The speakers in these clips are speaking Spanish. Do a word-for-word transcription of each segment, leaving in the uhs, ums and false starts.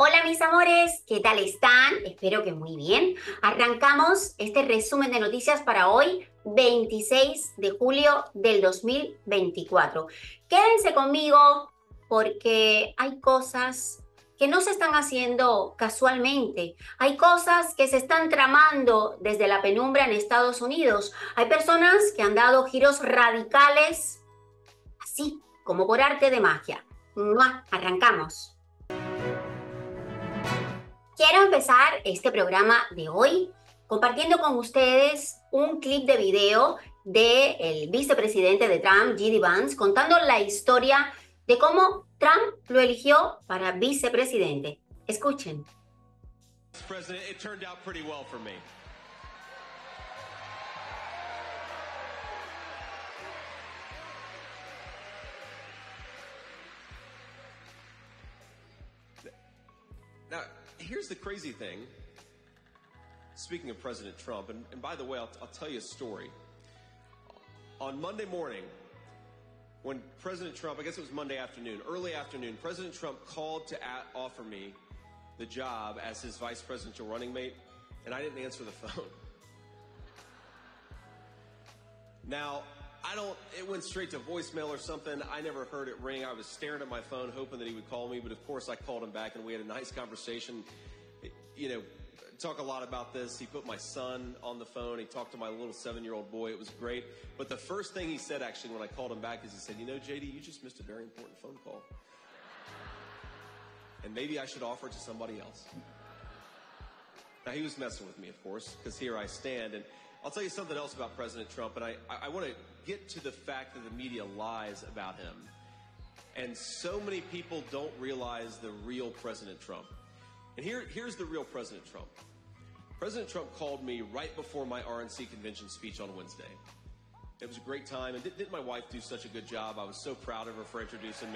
Hola mis amores, ¿qué tal están? Espero que muy bien. Arrancamos este resumen de noticias para hoy, veintiséis de julio del dos mil veinticuatro. Quédense conmigo porque hay cosas que no se están haciendo casualmente. Hay cosas que se están tramando desde la penumbra en Estados Unidos. Hay personas que han dado giros radicales, así como por arte de magia. ¡Mua! Arrancamos. Quiero empezar este programa de hoy compartiendo con ustedes un clip de video del vicepresidente de Trump, J D Vance, contando la historia de cómo Trump lo eligió para vicepresidente. Escuchen. President, it turned out pretty well for me. Now, here's the crazy thing. Speaking of President Trump, and, and by the way, I'll, I'll tell you a story. On Monday morning, when President Trump, I guess it was Monday afternoon, early afternoon, President Trump called to at, offer me the job as his vice presidential running mate, and I didn't answer the phone. Now, I don't, it went straight to voicemail or something. I never heard it ring. I was staring at my phone hoping that he would call me, but of course I called him back and we had a nice conversation. You know, talk a lot about this. He put my son on the phone. He talked to my little seven-year-old boy. It was great. But the first thing he said actually when I called him back is he said, you know, J D, you just missed a very important phone call. And maybe I should offer it to somebody else. Now, he was messing with me, of course, because here I stand. And I'll tell you something else about President Trump, and I, I want to get to the fact that the media lies about him. And so many people don't realize the real President Trump. And here, here's the real President Trump. President Trump called me right before my R N C convention speech on Wednesday. It was a great time, and didn't, didn't my wife do such a good job? I was so proud of her for introducing me.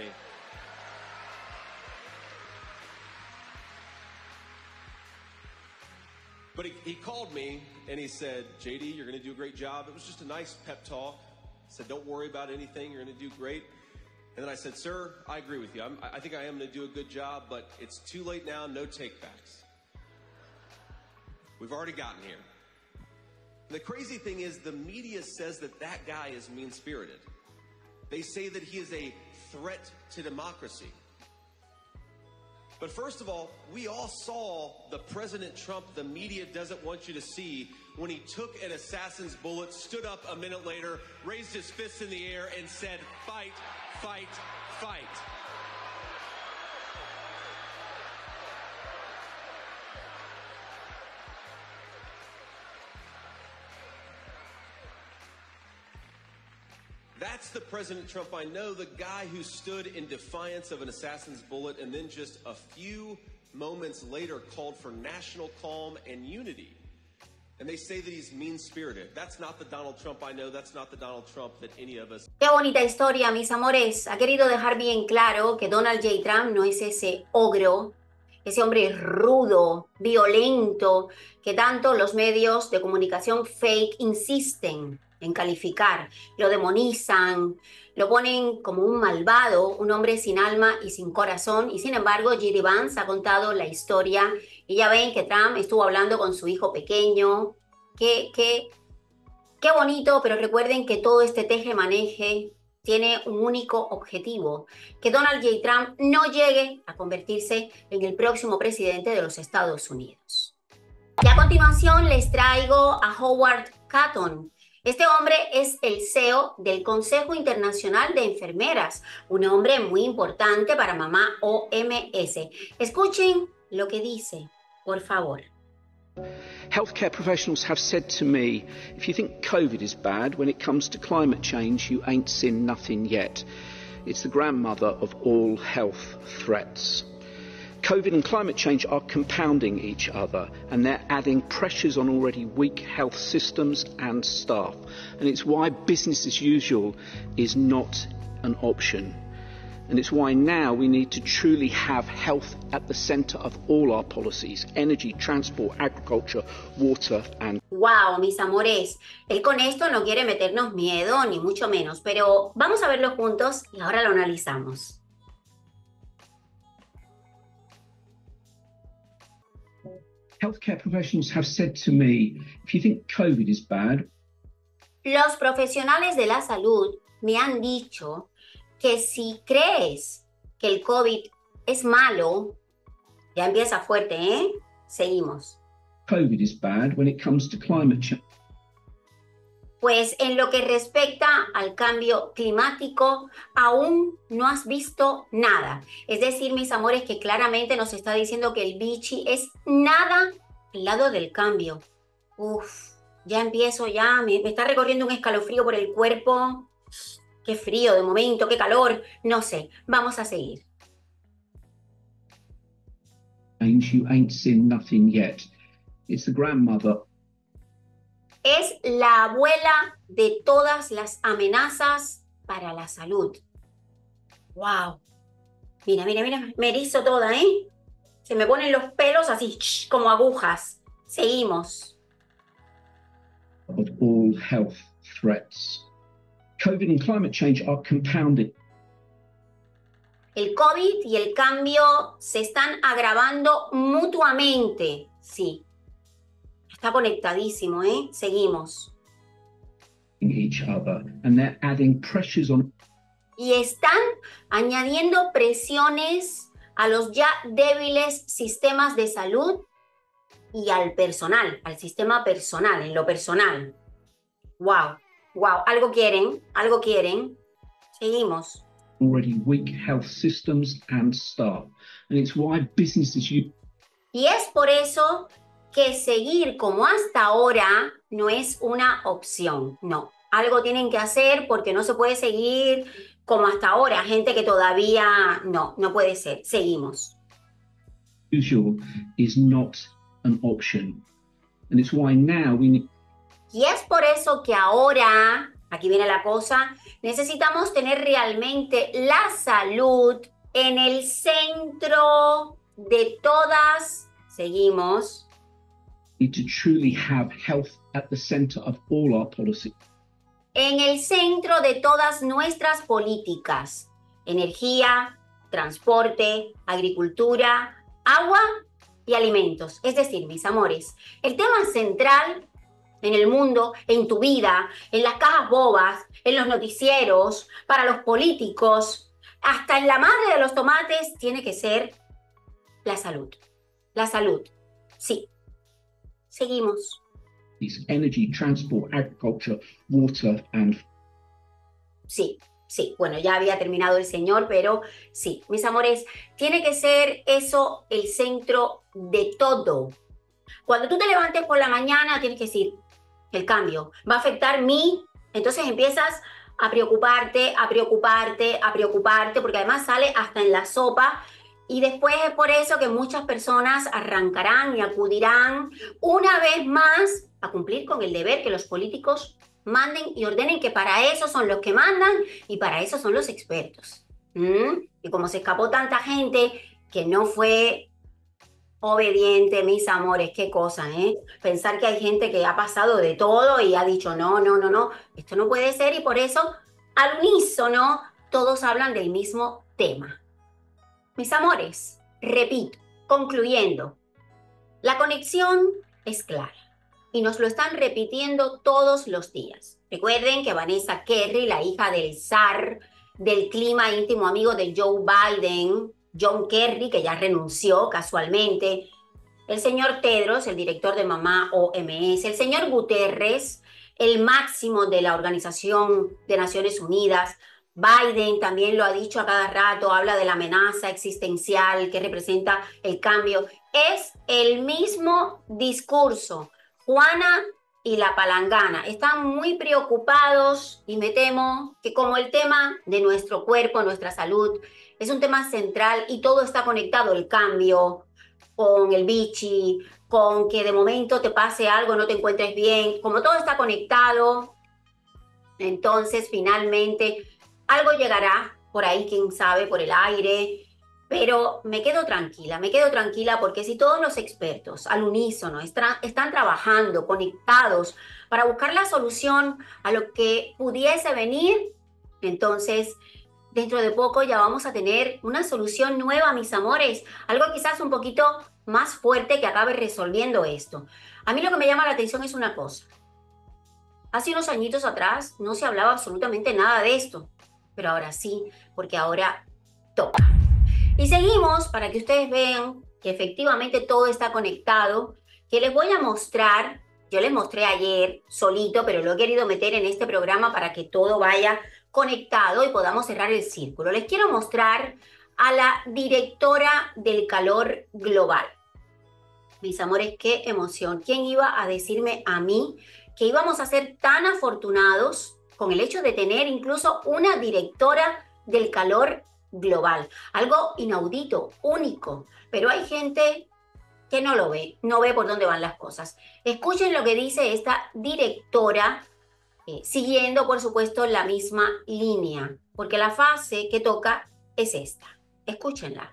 But he, he called me and he said, J D, you're going to do a great job. It was just a nice pep talk. He said, don't worry about anything. You're going to do great. And then I said, sir, I agree with you. I'm, I think I am going to do a good job, but it's too late now. No takebacks. We've already gotten here. And the crazy thing is the media says that that guy is mean-spirited. They say that he is a threat to democracy. But first of all, we all saw the President Trump the media doesn't want you to see when he took an assassin's bullet, stood up a minute later, raised his fists in the air, and said, fight, fight, fight. That's the President Trump I know, the guy who stood in defiance of an assassin's bullet and then just a few moments later called for national calm and unity. And they say that he's mean-spirited. That's not the Donald Trump I know. That's not the Donald Trump that any of us... Qué bonita historia, mis amores. Ha querido dejar bien claro que Donald J. Trump no es ese ogro, ese hombre rudo, violento, que tanto los medios de comunicación fake insisten en calificar, lo demonizan, lo ponen como un malvado, un hombre sin alma y sin corazón, y sin embargo J D Vance ha contado la historia, y ya ven que Trump estuvo hablando con su hijo pequeño, qué, qué, qué bonito, pero recuerden que todo este teje-maneje tiene un único objetivo, que Donald J. Trump no llegue a convertirse en el próximo presidente de los Estados Unidos. Y a continuación les traigo a Howard Cotton. Este hombre es el C E O del Consejo Internacional de Enfermeras, un hombre muy importante para Mamá O M S. Escuchen lo que dice, por favor. Healthcare professionals have said to me, if you think COVID is bad, when it comes to climate change, you ain't seen nothing yet. It's the grandmother of all health threats. COVID and climate change are compounding each other, and they're adding pressures on already weak health systems and staff. And it's why business as usual is not an option. And it's why now we need to truly have health at the centre of all our policies: energy, transport, agriculture, water and... Wow, mis amores, él con esto no quiere meternos miedo, ni mucho menos, pero vamos a verlo juntos y ahora lo analizamos. Healthcare professionals have said to me, if you think COVID is bad, Los profesionales de la salud me han dicho que si crees que el COVID es malo, ya empieza fuerte, ¿eh? Seguimos. COVID is bad when it comes to climate change. Pues en lo que respecta al cambio climático, aún no has visto nada. Es decir, mis amores, que claramente nos está diciendo que el bichi es nada al lado del cambio. Uf, ya empiezo, ya me, me está recorriendo un escalofrío por el cuerpo. Qué frío de momento, qué calor. No sé, vamos a seguir. You ain't seen nothing yet. It's the grandmother. Es la abuela de todas las amenazas para la salud. ¡Wow! Mira, mira, mira, me erizo toda, ¿eh? Se me ponen los pelos así, como agujas. Seguimos. Of all health threats. COVID and climate change are compounded. El COVID y el cambio se están agravando mutuamente, sí. Está conectadísimo, ¿eh? Seguimos. Each other, and they're adding pressures on. Y están añadiendo presiones a los ya débiles sistemas de salud y al personal, al sistema personal, en lo personal. Wow, wow, algo quieren, algo quieren. Seguimos. Already weak health systems and staff, and it's why businesses you. Y es por eso que seguir como hasta ahora no es una opción, no. Algo tienen que hacer porque no se puede seguir como hasta ahora. Gente que todavía no, no puede ser. Seguimos. Usual is not an option, and it's why now we need. Y es por eso que ahora, aquí viene la cosa, necesitamos tener realmente la salud en el centro de todas. Seguimos. Need to truly have health at the center of all our policy. En el centro de todas nuestras políticas. Energía, transporte, agricultura, agua y alimentos. Es decir, mis amores, el tema central en el mundo, en tu vida, en las cajas bobas, en los noticieros, para los políticos, hasta en la madre de los tomates, tiene que ser la salud. La salud, sí. Seguimos. Energy, transport, agriculture, water and. Sí, sí. Bueno, ya había terminado el señor, pero sí, mis amores, tiene que ser eso el centro de todo. Cuando tú te levantes por la mañana, tienes que decir, el cambio va a afectar mí. Entonces empiezas a preocuparte, a preocuparte, a preocuparte, porque además sale hasta en la sopa. Y después es por eso que muchas personas arrancarán y acudirán una vez más a cumplir con el deber que los políticos manden y ordenen, que para eso son los que mandan y para eso son los expertos. ¿Mm? Y como se escapó tanta gente que no fue obediente, mis amores, qué cosa, ¿eh? Pensar que hay gente que ha pasado de todo y ha dicho no, no, no, no, esto no puede ser, y por eso al unísono todos hablan del mismo tema. Mis amores, repito, concluyendo, la conexión es clara y nos lo están repitiendo todos los días. Recuerden que Vanessa Kerry, la hija del zar del clima, íntimo amigo de Joe Biden, John Kerry, que ya renunció casualmente, el señor Tedros, el director de Mamá O M S, el señor Guterres, el máximo de la Organización de Naciones Unidas. Biden también lo ha dicho a cada rato, habla de la amenaza existencial que representa el cambio. Es el mismo discurso. Juana y la palangana están muy preocupados y me temo que como el tema de nuestro cuerpo, nuestra salud, es un tema central y todo está conectado, el cambio, con el bichi, con que de momento te pase algo, no te encuentres bien, como todo está conectado, entonces finalmente algo llegará por ahí, quién sabe, por el aire, pero me quedo tranquila, me quedo tranquila porque si todos los expertos al unísono están, están trabajando, conectados para buscar la solución a lo que pudiese venir, entonces dentro de poco ya vamos a tener una solución nueva, mis amores, algo quizás un poquito más fuerte que acabe resolviendo esto. A mí lo que me llama la atención es una cosa. Hace unos añitos atrás no se hablaba absolutamente nada de esto, pero ahora sí, porque ahora toca. Y seguimos para que ustedes vean que efectivamente todo está conectado, que les voy a mostrar, yo les mostré ayer solito, pero lo he querido meter en este programa para que todo vaya conectado y podamos cerrar el círculo. Les quiero mostrar a la directora del calor global. Mis amores, qué emoción. ¿Quién iba a decirme a mí que íbamos a ser tan afortunados con el hecho de tener incluso una directora del calor global? Algo inaudito, único, pero hay gente que no lo ve, no ve por dónde van las cosas. Escuchen lo que dice esta directora, eh, siguiendo por supuesto la misma línea, porque la fase que toca es esta. Escúchenla.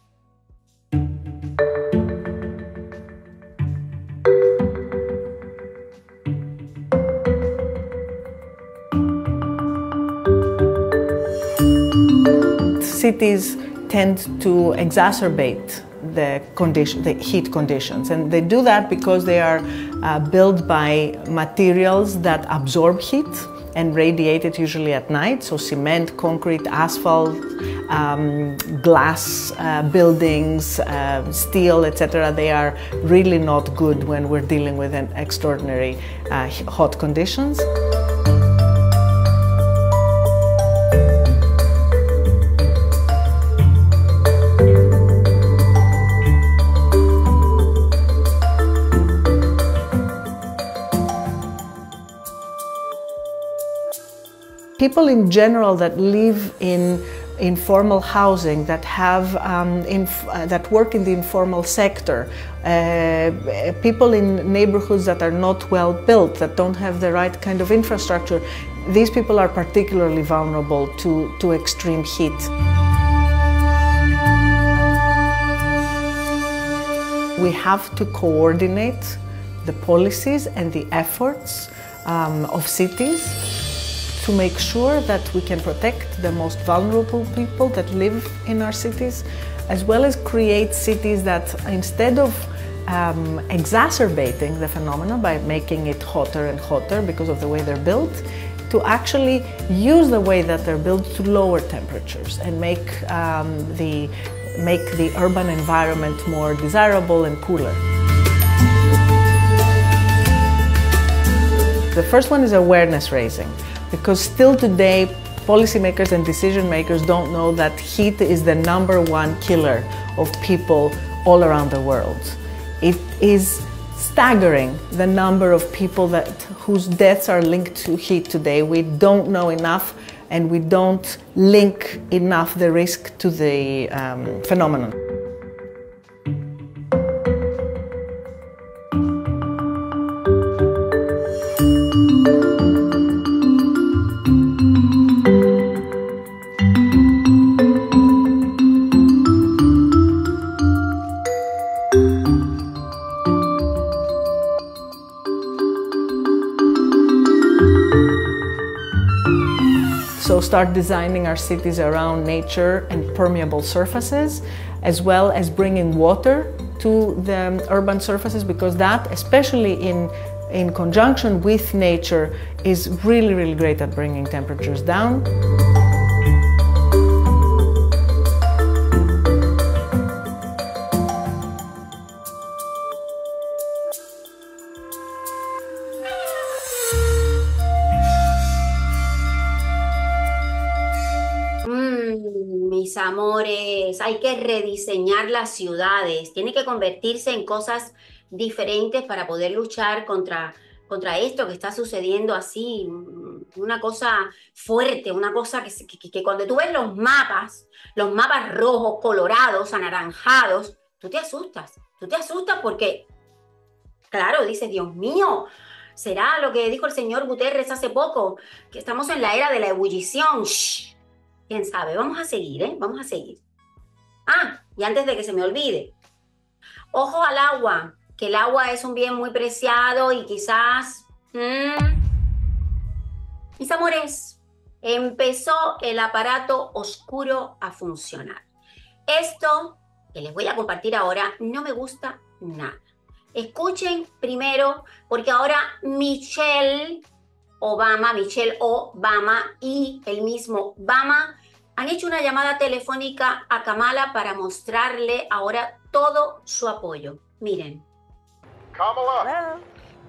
Cities tend to exacerbate the, condition, the heat conditions, and they do that because they are uh, built by materials that absorb heat and radiate it usually at night. So cement, concrete, asphalt, um, glass uh, buildings, uh, steel, et cetera. They are really not good when we're dealing with an extraordinary uh, hot conditions. People in general that live in informal housing, that have um, inf uh, that work in the informal sector, uh, people in neighborhoods that are not well built, that don't have the right kind of infrastructure, these people are particularly vulnerable to, to extreme heat. We have to coordinate the policies and the efforts um, of cities to make sure that we can protect the most vulnerable people that live in our cities, as well as create cities that, instead of um, exacerbating the phenomenon by making it hotter and hotter because of the way they're built, to actually use the way that they're built to lower temperatures and make, um, the, make the urban environment more desirable and cooler. The first one is awareness raising. Because still today, policymakers and decision makers don't know that heat is the number one killer of people all around the world. It is staggering the number of people that, whose deaths are linked to heat today. We don't know enough, and we don't link enough the risk to the um, phenomenon. So start designing our cities around nature and permeable surfaces, as well as bringing water to the urban surfaces, because that, especially in, in conjunction with nature, is really, really great at bringing temperatures down. Mis amores, hay que rediseñar las ciudades, tiene que convertirse en cosas diferentes para poder luchar contra, contra esto que está sucediendo así, una cosa fuerte, una cosa que, que, que cuando tú ves los mapas, los mapas rojos, colorados, anaranjados, tú te asustas, tú te asustas porque, claro, dices, Dios mío, ¿será lo que dijo el señor Guterres hace poco? Que estamos en la era de la ebullición. Shh. ¿Quién sabe? Vamos a seguir, ¿eh? Vamos a seguir. Ah, y antes de que se me olvide, ojo al agua, que el agua es un bien muy preciado y quizás... Mmm, mis amores, empezó el aparato oscuro a funcionar. Esto que les voy a compartir ahora no me gusta nada. Escuchen primero, porque ahora Michelle Obama, Michelle Obama y el mismo Obama han hecho una llamada telefónica a Kamala para mostrarle ahora todo su apoyo. Miren. Kamala. Hello.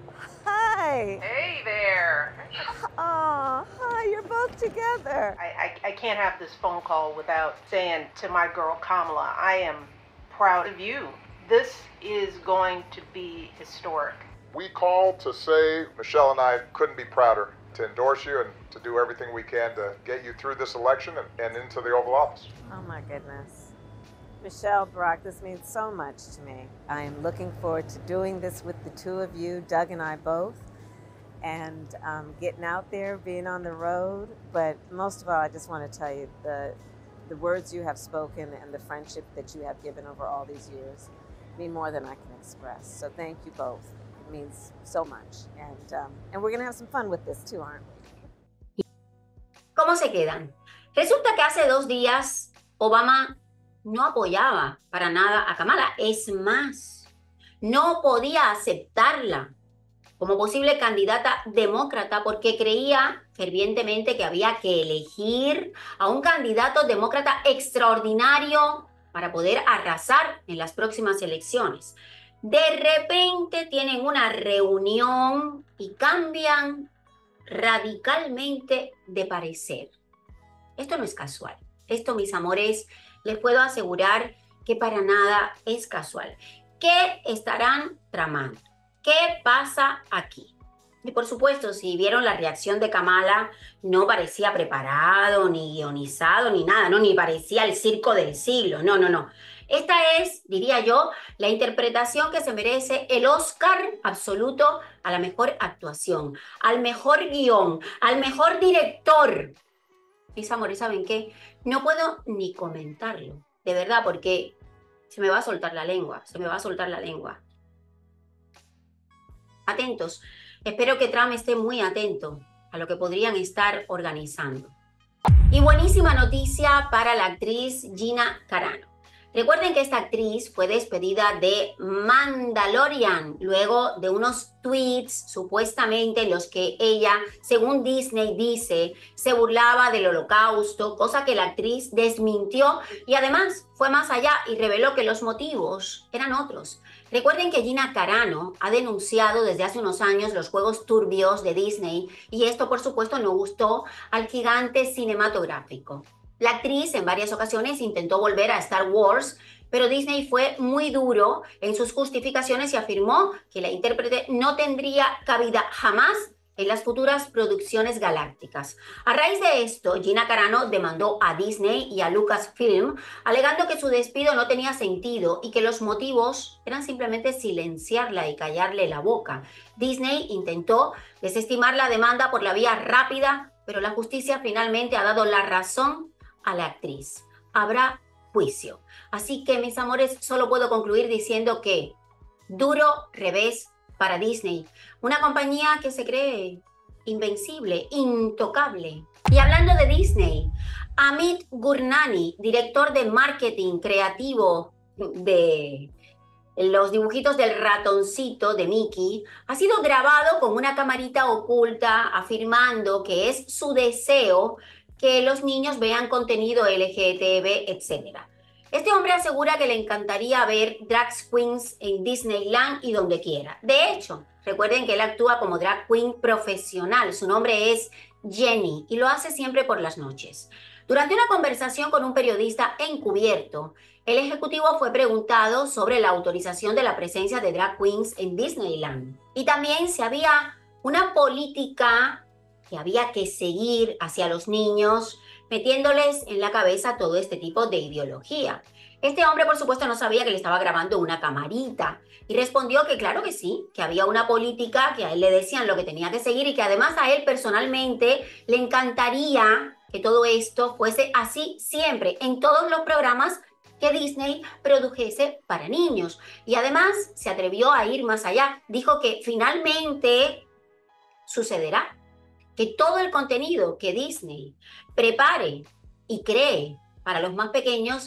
Hi. Hey there. Oh, hi, you're both together. I, I, I can't have this phone call without saying to my girl Kamala, I am proud of you. This is going to be historic. We called to say Michelle and I couldn't be prouder to endorse you and to do everything we can to get you through this election and, and into the Oval Office. Oh my goodness. Michelle, Barack, this means so much to me. I am looking forward to doing this with the two of you, Doug and I both, and um, getting out there, being on the road. But most of all, I just want to tell you the, the words you have spoken and the friendship that you have given over all these years mean more than I can express. So thank you both. It means so much. And, um, and we're going to have some fun with this too, aren't we? ¿Cómo se quedan? Resulta que hace dos días Obama no apoyaba para nada a Kamala. Es más, no podía aceptarla como posible candidata demócrata porque creía fervientemente que había que elegir a un candidato demócrata extraordinario para poder arrasar en las próximas elecciones. De repente tienen una reunión y cambian radicalmente de parecer. Esto no es casual. Esto, mis amores, les puedo asegurar que para nada es casual. ¿Qué estarán tramando? ¿Qué pasa aquí? Y por supuesto, si vieron la reacción de Kamala, no parecía preparado, ni guionizado, ni nada, ¿no? Ni parecía el circo del siglo. No, no, no. Esta es, diría yo, la interpretación que se merece el Oscar absoluto a la mejor actuación, al mejor guión, al mejor director. Mis amores, ¿saben qué? No puedo ni comentarlo, de verdad, porque se me va a soltar la lengua, se me va a soltar la lengua. Atentos, espero que Trump esté muy atento a lo que podrían estar organizando. Y buenísima noticia para la actriz Gina Carano. Recuerden que esta actriz fue despedida de Mandalorian luego de unos tweets supuestamente en los que ella, según Disney dice, se burlaba del holocausto, cosa que la actriz desmintió y además fue más allá y reveló que los motivos eran otros. Recuerden que Gina Carano ha denunciado desde hace unos años los juegos turbios de Disney y esto por supuesto no gustó al gigante cinematográfico. La actriz en varias ocasiones intentó volver a Star Wars, pero Disney fue muy duro en sus justificaciones y afirmó que la intérprete no tendría cabida jamás en las futuras producciones galácticas. A raíz de esto, Gina Carano demandó a Disney y a Lucasfilm, alegando que su despido no tenía sentido y que los motivos eran simplemente silenciarla y callarle la boca. Disney intentó desestimar la demanda por la vía rápida, pero la justicia finalmente ha dado la razón a la actriz. Habrá juicio. Así que, mis amores, solo puedo concluir diciendo que duro revés para Disney, una compañía que se cree invencible, intocable. Y hablando de Disney, Amit Gurnani, director de marketing creativo de los dibujitos del ratoncito de Mickey, ha sido grabado con una camarita oculta afirmando que es su deseo que los niños vean contenido L G B T, etcétera. Este hombre asegura que le encantaría ver drag queens en Disneyland y donde quiera. De hecho, recuerden que él actúa como drag queen profesional. Su nombre es Jenny y lo hace siempre por las noches. Durante una conversación con un periodista encubierto, el ejecutivo fue preguntado sobre la autorización de la presencia de drag queens en Disneyland. Y también si había una política que había que seguir hacia los niños, metiéndoles en la cabeza todo este tipo de ideología. Este hombre, por supuesto, no sabía que le estaba grabando una camarita y respondió que claro que sí, que había una política, que a él le decían lo que tenía que seguir y que además a él personalmente le encantaría que todo esto fuese así siempre, en todos los programas que Disney produjese para niños. Y además se atrevió a ir más allá. Dijo que finalmente sucederá, que todo el contenido que Disney prepare y cree para los más pequeños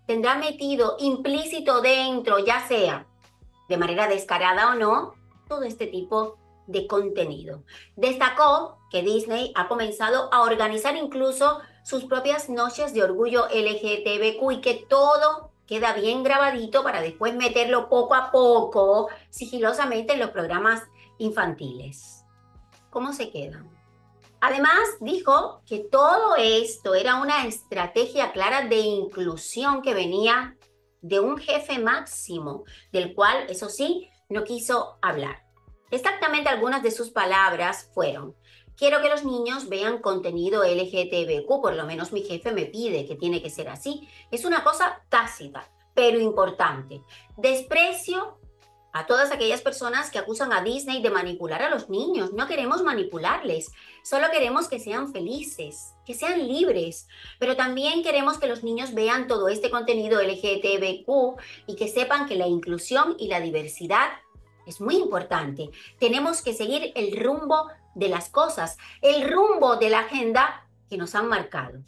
tendrá metido implícito dentro, ya sea de manera descarada o no, todo este tipo de contenido. Destacó que Disney ha comenzado a organizar incluso sus propias noches de orgullo L G B T Q y que todo queda bien grabadito para después meterlo poco a poco, sigilosamente en los programas infantiles. ¿Cómo se quedan? Además, dijo que todo esto era una estrategia clara de inclusión que venía de un jefe máximo, del cual, eso sí, no quiso hablar. Exactamente algunas de sus palabras fueron: quiero que los niños vean contenido L G B T Q, por lo menos mi jefe me pide que tiene que ser así. Es una cosa tácita, pero importante. Desprecio a todas aquellas personas que acusan a Disney de manipular a los niños. No queremos manipularles, solo queremos que sean felices, que sean libres, pero también queremos que los niños vean todo este contenido L G B T Q y que sepan que la inclusión y la diversidad es muy importante. Tenemos que seguir el rumbo de las cosas, el rumbo de la agenda que nos han marcado.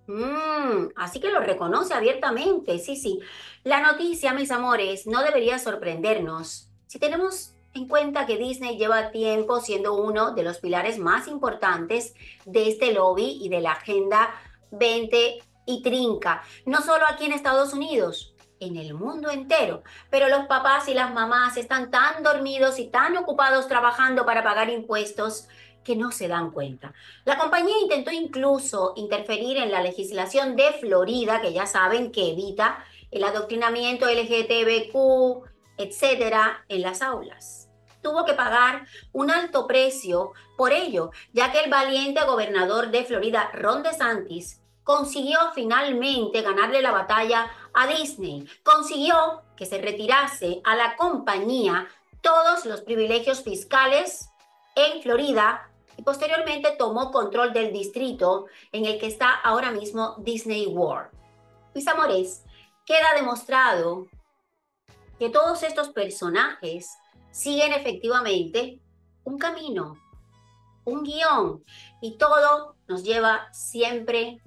Mm, así que lo reconoce abiertamente, sí, sí. La noticia, mis amores, no debería sorprendernos si tenemos en cuenta que Disney lleva tiempo siendo uno de los pilares más importantes de este lobby y de la Agenda veinte y treinta, no solo aquí en Estados Unidos, en el mundo entero. Pero los papás y las mamás están tan dormidos y tan ocupados trabajando para pagar impuestos que no se dan cuenta. La compañía intentó incluso interferir en la legislación de Florida, que ya saben que evita el adoctrinamiento L G B T Q, etcétera, en las aulas. Tuvo que pagar un alto precio por ello, ya que el valiente gobernador de Florida, Ron DeSantis, consiguió finalmente ganarle la batalla a Disney. Consiguió que se retirase a la compañía todos los privilegios fiscales en Florida y posteriormente tomó control del distrito en el que está ahora mismo Disney World. Mis amores, queda demostrado que todos estos personajes siguen efectivamente un camino, un guión, y todo nos lleva siempre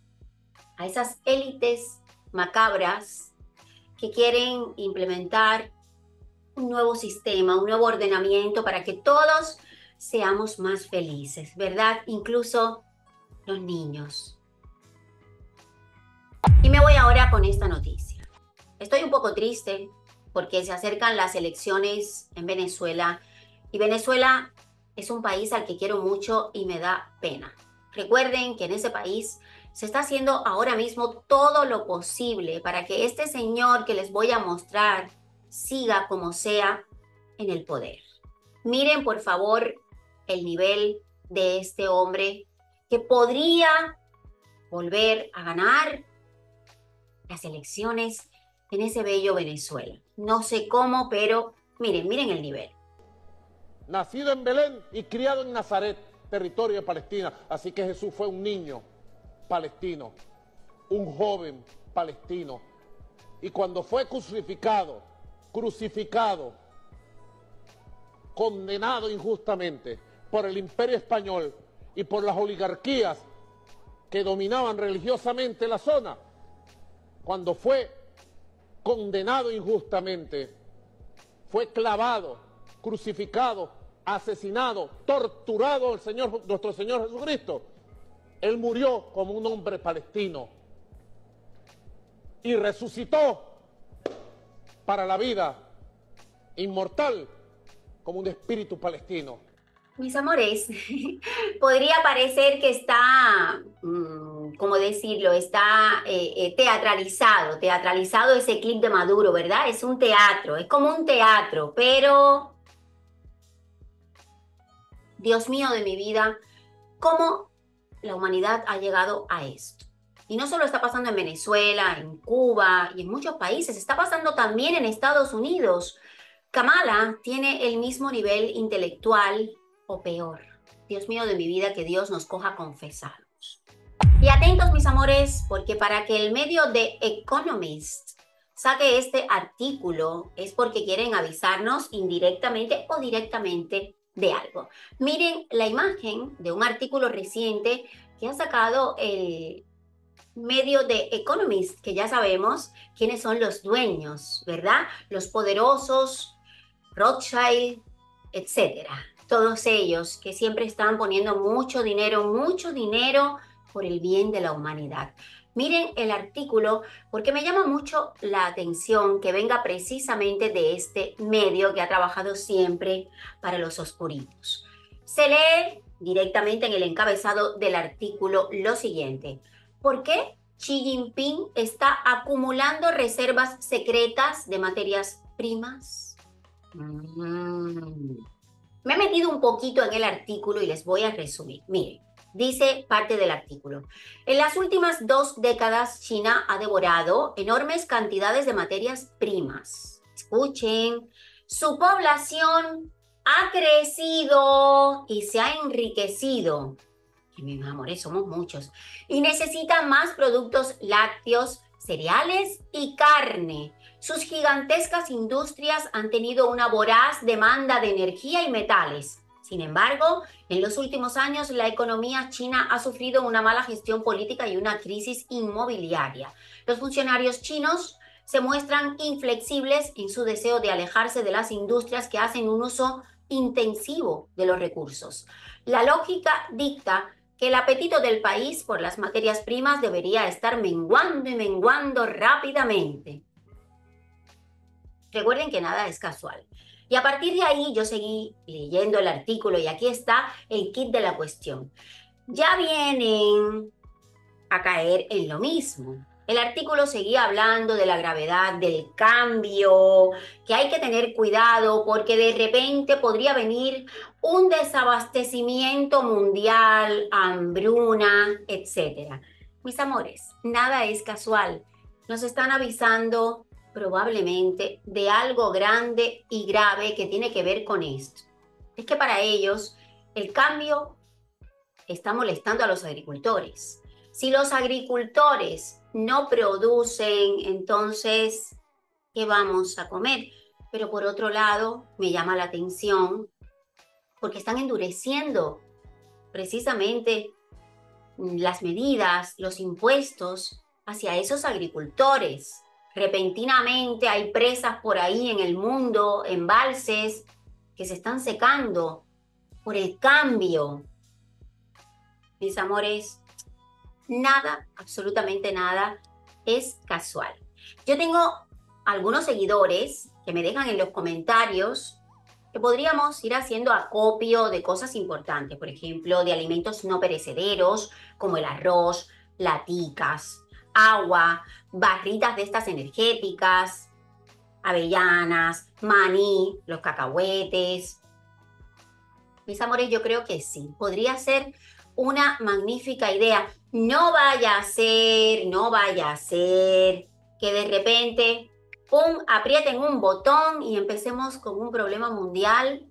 a esas élites macabras que quieren implementar un nuevo sistema, un nuevo ordenamiento para que todos seamos más felices, ¿verdad? Incluso los niños. Y me voy ahora con esta noticia. Estoy un poco triste porque se acercan las elecciones en Venezuela y Venezuela es un país al que quiero mucho y me da pena. Recuerden que en ese país se está haciendo ahora mismo todo lo posible para que este señor que les voy a mostrar siga como sea en el poder. Miren, por favor, el nivel de este hombre que podría volver a ganar las elecciones en ese bello Venezuela. No sé cómo, pero miren, miren el nivel. Nacido en Belén y criado en Nazaret, territorio de Palestina. Así que Jesús fue un niño palestino, un joven palestino. Y cuando fue crucificado, crucificado, condenado injustamente por el Imperio Español y por las oligarquías que dominaban religiosamente la zona, cuando fue condenado injustamente, fue clavado, crucificado, asesinado, torturado el Señor, nuestro Señor Jesucristo. Él murió como un hombre palestino y resucitó para la vida inmortal como un espíritu palestino. Mis amores, podría parecer que está, mmm, ¿cómo decirlo? Está eh, eh, teatralizado, teatralizado ese clip de Maduro, ¿verdad? Es un teatro, es como un teatro, pero Dios mío de mi vida, ¿cómo la humanidad ha llegado a esto? Y no solo está pasando en Venezuela, en Cuba y en muchos países, está pasando también en Estados Unidos. Kamala tiene el mismo nivel intelectual o peor. Dios mío de mi vida, que Dios nos coja confesados. Y atentos, mis amores, porque para que el medio The Economist saque este artículo es porque quieren avisarnos indirectamente o directamente de algo. Miren la imagen de un artículo reciente que ha sacado el medio de Economist, que ya sabemos quiénes son los dueños, ¿verdad? Los poderosos, Rothschild, etcétera. Todos ellos que siempre están poniendo mucho dinero, mucho dinero por el bien de la humanidad. Miren el artículo porque me llama mucho la atención que venga precisamente de este medio que ha trabajado siempre para los oscuritos. Se lee directamente en el encabezado del artículo lo siguiente. ¿Por qué Xi Jinping está acumulando reservas secretas de materias primas? Mm. Me he metido un poquito en el artículo y les voy a resumir. Miren. Dice parte del artículo. En las últimas dos décadas, China ha devorado enormes cantidades de materias primas. Escuchen, su población ha crecido y se ha enriquecido. Y mis amores, somos muchos. Y necesita más productos lácteos, cereales y carne. Sus gigantescas industrias han tenido una voraz demanda de energía y metales. Sin embargo, en los últimos años la economía china ha sufrido una mala gestión política y una crisis inmobiliaria. Los funcionarios chinos se muestran inflexibles en su deseo de alejarse de las industrias que hacen un uso intensivo de los recursos. La lógica dicta que el apetito del país por las materias primas debería estar menguando y menguando rápidamente. Recuerden que nada es casual. Y a partir de ahí yo seguí leyendo el artículo y aquí está el kit de la cuestión. Ya vienen a caer en lo mismo. El artículo seguía hablando de la gravedad del cambio, que hay que tener cuidado porque de repente podría venir un desabastecimiento mundial, hambruna, etcétera. Mis amores, nada es casual. Nos están avisando probablemente de algo grande y grave que tiene que ver con esto. Es que para ellos el cambio está molestando a los agricultores. Si los agricultores no producen, entonces, ¿qué vamos a comer? Pero por otro lado, me llama la atención porque están endureciendo precisamente las medidas, los impuestos hacia esos agricultores. Repentinamente hay presas por ahí en el mundo, embalses, que se están secando por el cambio. Mis amores, nada, absolutamente nada, es casual. Yo tengo algunos seguidores que me dejan en los comentarios que podríamos ir haciendo acopio de cosas importantes, por ejemplo, de alimentos no perecederos, como el arroz, laticas, agua, barritas de estas energéticas, avellanas, maní, los cacahuetes. Mis amores, yo creo que sí, podría ser una magnífica idea. No vaya a ser, no vaya a ser que de repente, pum, aprieten un botón y empecemos con un problema mundial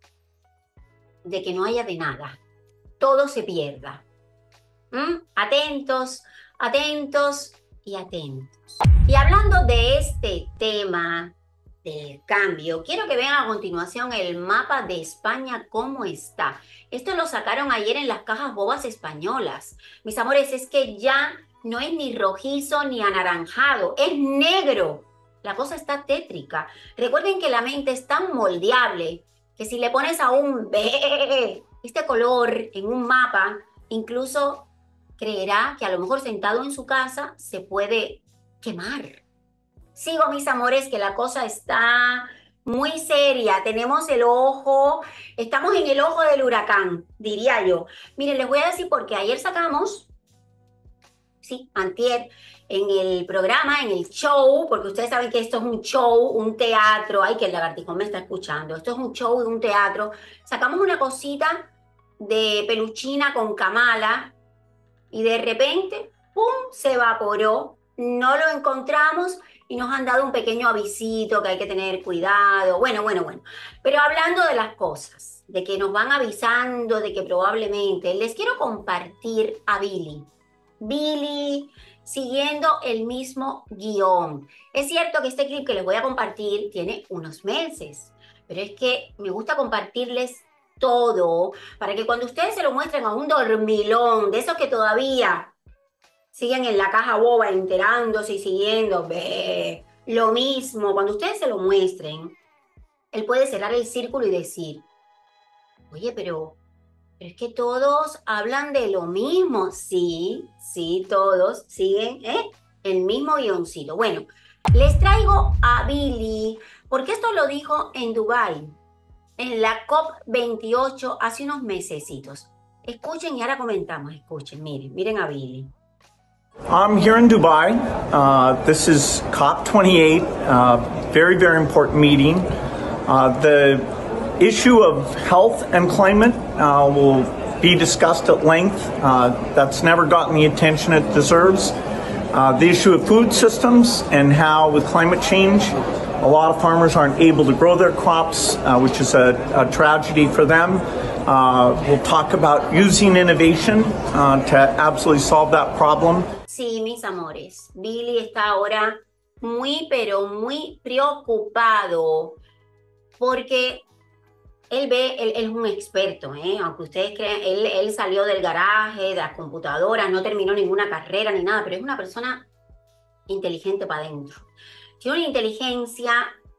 de que no haya de nada. Todo se pierda. ¿Mm? Atentos. Atentos y atentos. Y hablando de este tema del cambio, quiero que vean a continuación el mapa de España cómo está. Esto lo sacaron ayer en las cajas bobas españolas. Mis amores, es que ya no es ni rojizo ni anaranjado, es negro. La cosa está tétrica. Recuerden que la mente es tan moldeable que si le pones a un B, este color en un mapa, incluso creerá que a lo mejor sentado en su casa se puede quemar. Sigo, mis amores, que la cosa está muy seria. Tenemos el ojo, estamos en el ojo del huracán, diría yo. Miren, les voy a decir porque ayer sacamos, sí, antier, en el programa, en el show, porque ustedes saben que esto es un show, un teatro. Ay, que el lagartijón me está escuchando. Esto es un show de un teatro. Sacamos una cosita de peluchina con Kamala, y de repente, ¡pum!, se evaporó, no lo encontramos y nos han dado un pequeño avisito que hay que tener cuidado. Bueno, bueno, bueno. Pero hablando de las cosas, de que nos van avisando, de que probablemente, les quiero compartir a Billy. Billy, siguiendo el mismo guión. Es cierto que este clip que les voy a compartir tiene unos meses, pero es que me gusta compartirles todo, para que cuando ustedes se lo muestren a un dormilón, de esos que todavía siguen en la caja boba enterándose y siguiendo. Ve, lo mismo, cuando ustedes se lo muestren, él puede cerrar el círculo y decir, oye, pero, pero es que todos hablan de lo mismo. Sí, sí, todos siguen ¿eh? el mismo guioncito. Bueno, les traigo a Billy, porque esto lo dijo en Dubái, en la COP veintiocho hace unos mesecitos. Escuchen y ahora comentamos, escuchen, miren, miren a Billy. I'm here in Dubai. Uh, this is COP twenty-eight, uh, very, very important meeting. Uh, the issue of health and climate uh, will be discussed at length. Uh, that's never gotten the attention it deserves. Uh, the issue of food systems and how with climate change, a lot of farmers aren't able to grow their crops, uh, which is a, a tragedy for them. Uh, we'll talk about using innovation uh, to absolutely solve that problem. Sí, mis amores, Billy está ahora muy, pero muy preocupado porque él ve, él, él es un experto, ¿eh? Aunque ustedes crean, él, él salió del garaje, de las computadoras, no terminó ninguna carrera ni nada, pero es una persona inteligente para adentro. Tiene una inteligencia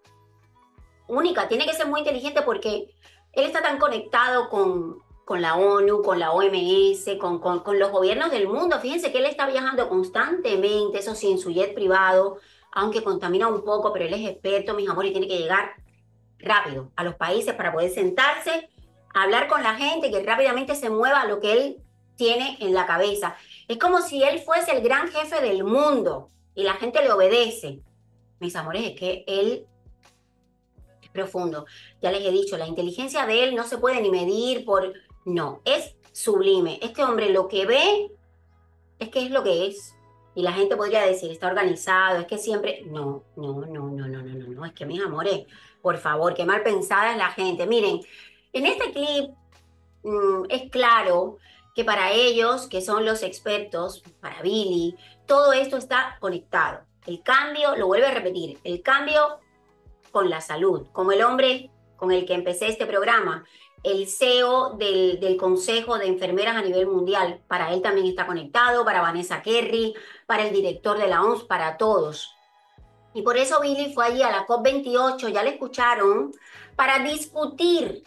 única, tiene que ser muy inteligente porque él está tan conectado con, con la ONU, con la O M S, con, con, con los gobiernos del mundo. Fíjense que él está viajando constantemente, eso sí, en su jet privado, aunque contamina un poco, pero él es experto, mis amores, y tiene que llegar rápido a los países para poder sentarse, hablar con la gente, que rápidamente se mueva lo que él tiene en la cabeza. Es como si él fuese el gran jefe del mundo y la gente le obedece. Mis amores, es que él es profundo. Ya les he dicho, la inteligencia de él no se puede ni medir por... No, es sublime. Este hombre lo que ve es que es lo que es. Y la gente podría decir, está organizado, es que siempre... No, no, no, no, no, no, no, no. Es que, mis amores, por favor, qué mal pensada es la gente. Miren, en este clip mmm, es claro que para ellos, que son los expertos, para Billy, todo esto está conectado. El cambio, lo vuelvo a repetir, el cambio con la salud, como el hombre con el que empecé este programa, el C E O del, del Consejo de Enfermeras a nivel mundial, para él también está conectado, para Vanessa Kerry, para el director de la O M S, para todos. Y por eso Billy fue allí a la COP veintiocho, ya le escucharon, para discutir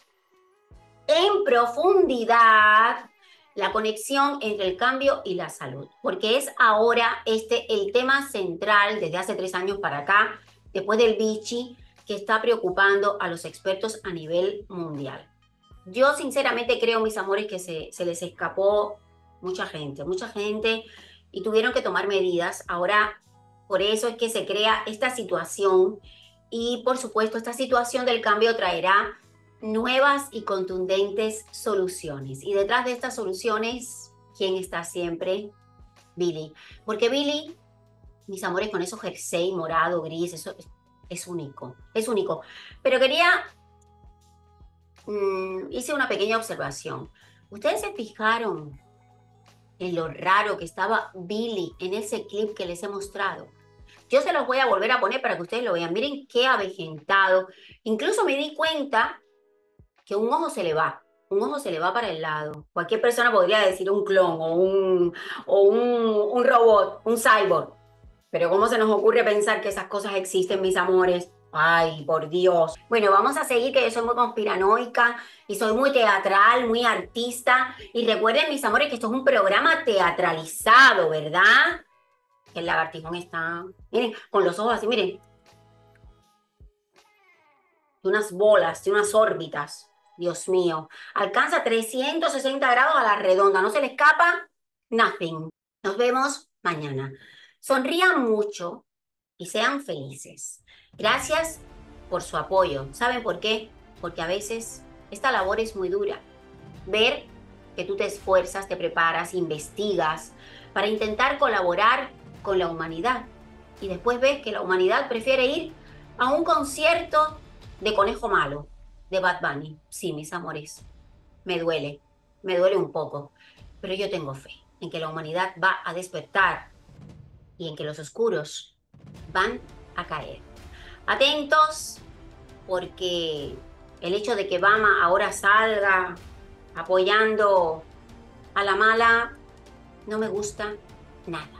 en profundidad la conexión entre el cambio y la salud, porque es ahora este el tema central desde hace tres años para acá, después del Vichy, que está preocupando a los expertos a nivel mundial. Yo sinceramente creo, mis amores, que se, se les escapó mucha gente, mucha gente y tuvieron que tomar medidas. Ahora, por eso es que se crea esta situación y, por supuesto, esta situación del cambio traerá nuevas y contundentes soluciones. Y detrás de estas soluciones, ¿quién está siempre? Billy. Porque Billy, mis amores, con esos jersey morado, gris, eso es, es único, es único. Pero quería, mmm, hice una pequeña observación. ¿Ustedes se fijaron en lo raro que estaba Billy en ese clip que les he mostrado? Yo se los voy a volver a poner para que ustedes lo vean. Miren qué avejentado. Incluso me di cuenta que un ojo se le va, un ojo se le va para el lado. Cualquier persona podría decir un clon o un, o un, un robot, un cyborg. Pero ¿cómo se nos ocurre pensar que esas cosas existen, mis amores? Ay, por Dios. Bueno, vamos a seguir, que yo soy muy conspiranoica y soy muy teatral, muy artista. Y recuerden, mis amores, que esto es un programa teatralizado, ¿verdad? El lagartijón está, miren, con los ojos así, miren. De unas bolas, de unas órbitas. Dios mío, alcanza trescientos sesenta grados a la redonda, no se le escapa nothing. Nos vemos mañana. Sonrían mucho y sean felices. Gracias por su apoyo. ¿Saben por qué? Porque a veces esta labor es muy dura. Ver que tú te esfuerzas, te preparas, investigas para intentar colaborar con la humanidad y después ves que la humanidad prefiere ir a un concierto de Conejo Malo, de Bad Bunny. Sí, mis amores, me duele, me duele un poco, pero yo tengo fe en que la humanidad va a despertar y en que los oscuros van a caer. Atentos, porque el hecho de que Obama ahora salga apoyando a la mala no me gusta nada.